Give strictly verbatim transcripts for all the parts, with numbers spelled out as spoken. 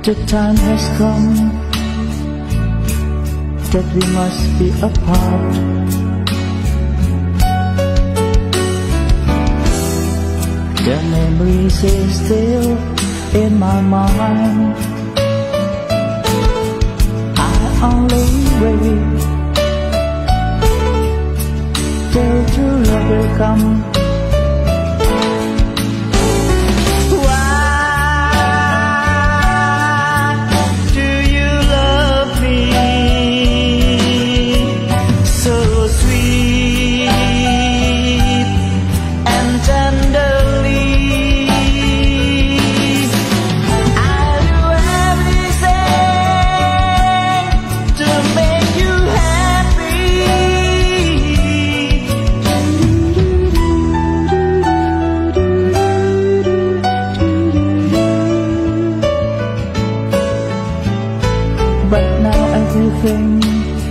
The time has come that we must be apart. The memories is still in my mind. I only wait till true love will come. But now everything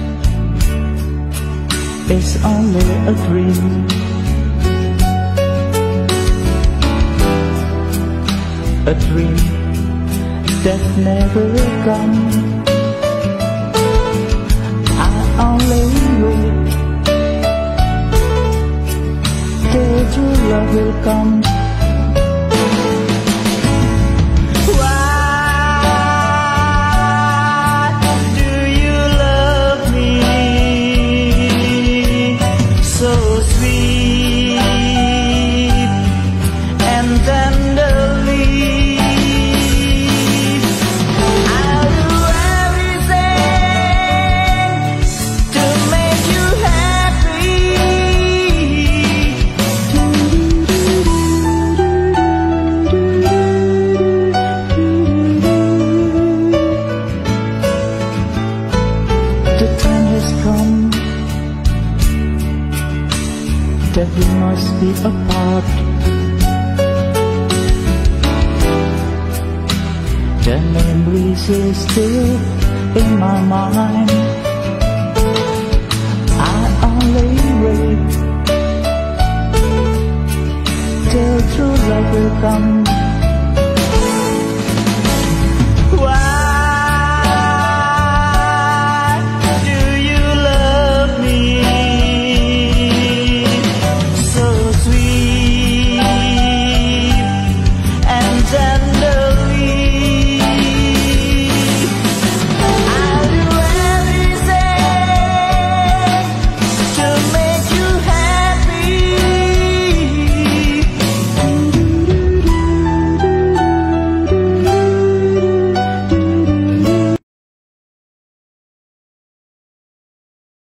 is only a dream. A dream that never will come. I only wait till true love will come. That we must be apart. The memories is still in my mind. I only wait till true love will come.